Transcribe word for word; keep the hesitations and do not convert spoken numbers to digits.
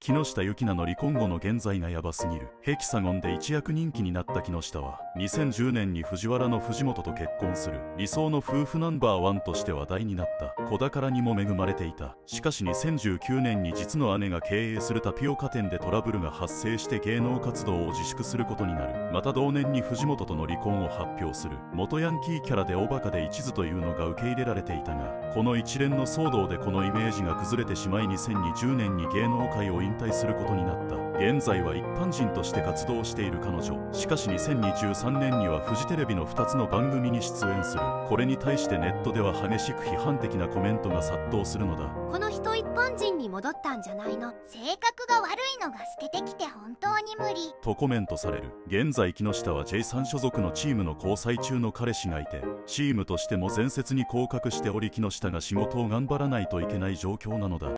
木下ゆきなの離婚後の現在がヤバすぎる。ヘキサゴンで一躍人気になった木下はにせんじゅうねんに藤原の藤本と結婚する。理想の夫婦ナンバーワンとして話題になった。子宝にも恵まれていた。しかしにせんじゅうきゅうねんに実の姉が経営するタピオカ店でトラブルが発生して芸能活動を自粛することになる。また同年に藤本との離婚を発表する。元ヤンキーキャラでおバカで一途というのが受け入れられていたが、この一連の騒動でこのイメージが崩れてしまいにせんにじゅうねんに芸能界を引退することになった。現在は一般人として活動している彼女。しかしにせんにじゅうさんねんにはフジテレビのふたつの番組に出演する。これに対してネットでは激しく批判的なコメントが殺到するのだ。 この人一般人に戻ったんじゃないの？性格が悪いのが透けてきて本当に無理とコメントされる。現在木下は ジェイさん 所属のチームの交際中の彼氏がいて、チームとしても前節に降格しており木下が仕事を頑張らないといけない状況なのだ。